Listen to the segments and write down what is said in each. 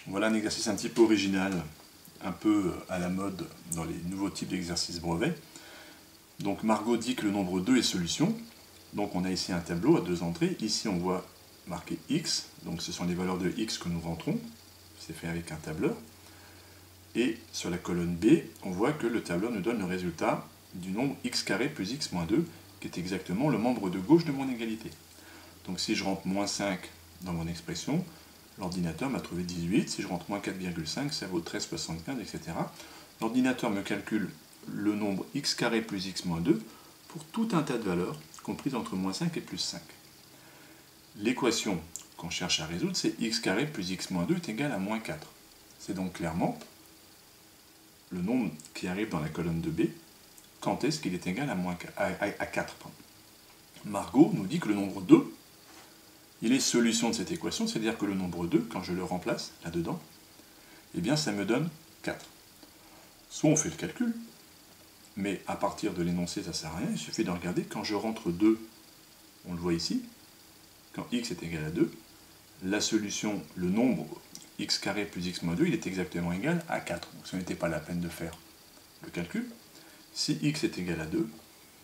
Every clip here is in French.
Voilà un exercice un petit peu original, un peu à la mode dans les nouveaux types d'exercices brevets. Donc Margot dit que le nombre 2 est solution. Donc on a ici un tableau à 2 entrées. Ici on voit marqué x, donc ce sont les valeurs de x que nous rentrons. C'est fait avec un tableur. Et sur la colonne B, on voit que le tableur nous donne le résultat du nombre x carré plus x moins 2, qui est exactement le membre de gauche de mon égalité. Donc si je rentre moins 5 dans mon expression, l'ordinateur m'a trouvé 18. Si je rentre moins 4,5, ça vaut 13,75, etc. L'ordinateur me calcule le nombre x carré plus x moins 2 pour tout un tas de valeurs comprises entre moins 5 et plus 5. L'équation qu'on cherche à résoudre, c'est x carré plus x moins 2 est égal à moins 4. C'est donc clairement le nombre qui arrive dans la colonne de B, quand est-ce qu'il est égal à 4. Margot nous dit que le nombre 2, il est solution de cette équation, c'est-à-dire que le nombre 2, quand je le remplace là-dedans, eh bien ça me donne 4. Soit on fait le calcul, mais à partir de l'énoncé, ça ne sert à rien, il suffit de regarder, quand je rentre 2, on le voit ici, quand x est égal à 2, la solution, le nombre x carré plus x moins 2, il est exactement égal à 4. Donc ce n'était pas la peine de faire le calcul. Si x est égal à 2,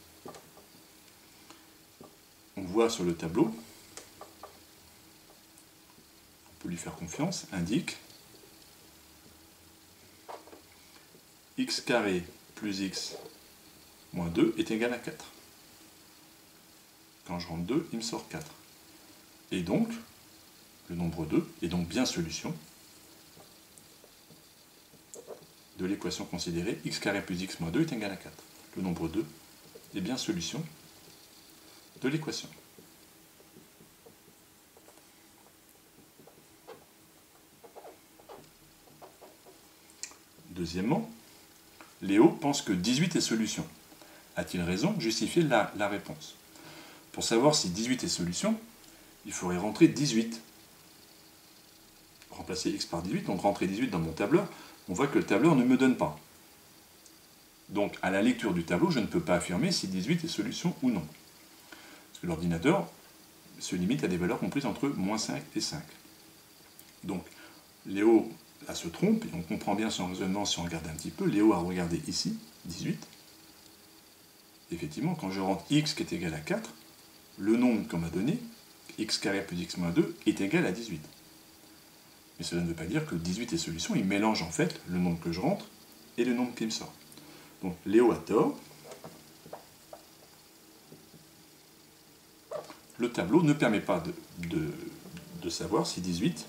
on voit sur le tableau, on peut lui faire confiance, indique x carré plus x moins 2 est égal à 4. Quand je rentre 2, il me sort 4. Et donc, le nombre 2 est donc bien solution de l'équation considérée x carré plus x moins 2 est égal à 4. Le nombre 2 est bien solution de l'équation. Deuxièmement, Léo pense que 18 est solution. A-t-il raison? Justifiez la réponse. Pour savoir si 18 est solution, il faudrait rentrer 18. Remplacer x par 18, donc rentrer 18 dans mon tableur. On voit que le tableur ne me donne pas. Donc, à la lecture du tableau, je ne peux pas affirmer si 18 est solution ou non. Parce que l'ordinateur se limite à des valeurs comprises entre moins 5 et 5. Donc, Léo là, se trompe, et on comprend bien son raisonnement si on regarde un petit peu. Léo a regardé ici, 18. Effectivement, quand je rentre x qui est égal à 4, le nombre qu'on m'a donné, x carré plus x moins 2, est égal à 18. Mais cela ne veut pas dire que 18 est solution, il mélange en fait le nombre que je rentre et le nombre qui me sort. Donc Léo a tort. Le tableau ne permet pas de savoir si 18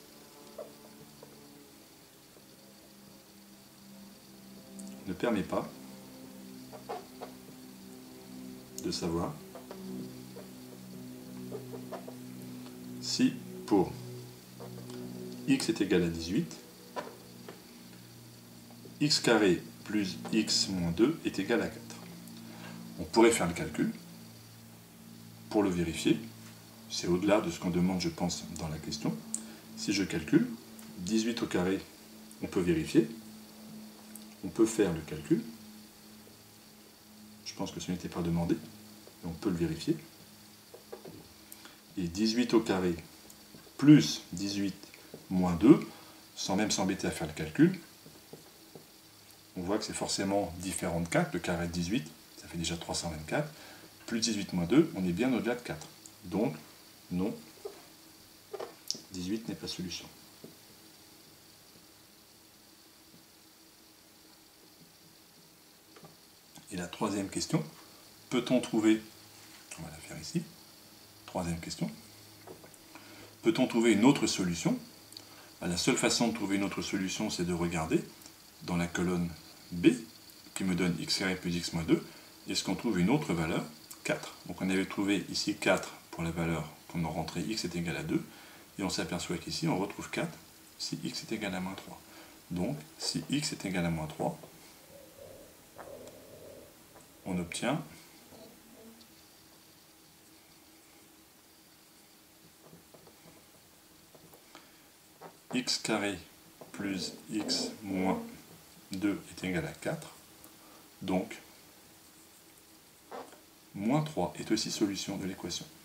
ne permet pas de savoir si pour x est égal à 18, x carré plus x moins 2 est égal à 4. On pourrait faire le calcul pour le vérifier. C'est au-delà de ce qu'on demande, je pense, dans la question. Si je calcule, 18 au carré, on peut vérifier. On peut faire le calcul. Je pense que ce n'était pas demandé, mais on peut le vérifier. Et 18 au carré plus 18 moins 2, sans même s'embêter à faire le calcul, on voit que c'est forcément différent de 4, le carré de 18, ça fait déjà 324, plus 18 moins 2, on est bien au-delà de 4. Donc, non, 18 n'est pas solution. Et la troisième question, peut-on trouver, on va la faire ici, troisième question, peut-on trouver une autre solution? La seule façon de trouver une autre solution, c'est de regarder dans la colonne B, qui me donne x carré plus x moins 2, est-ce qu'on trouve une autre valeur? 4. Donc on avait trouvé ici 4 pour la valeur qu'on a rentrée x est égal à 2, et on s'aperçoit qu'ici on retrouve 4 si x est égal à moins 3. Donc si x est égal à moins 3, on obtient x carré plus x moins 2 est égal à 4. Donc, moins 3 est aussi solution de l'équation.